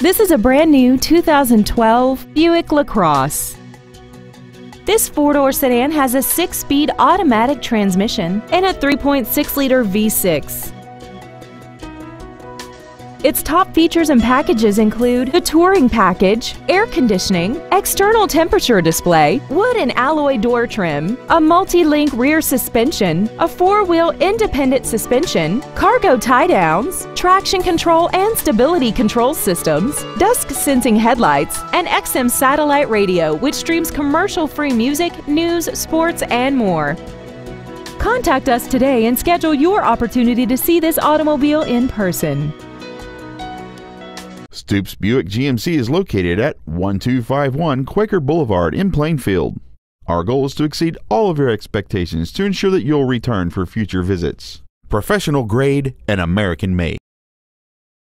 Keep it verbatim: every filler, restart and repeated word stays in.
This is a brand new two thousand twelve Buick LaCrosse. This four-door sedan has a six-speed automatic transmission and a three point six liter V six. Its top features and packages include the Touring Package, air conditioning, external temperature display, wood and alloy door trim, a multi-link rear suspension, a four-wheel independent suspension, cargo tie-downs, traction control and stability control systems, dusk-sensing headlights, and X M satellite radio which streams commercial-free music, news, sports, and more. Contact us today and schedule your opportunity to see this automobile in person. Stoops Buick G M C is located at one two five one Quaker Boulevard in Plainfield. Our goal is to exceed all of your expectations to ensure that you'll return for future visits. Professional grade and American made.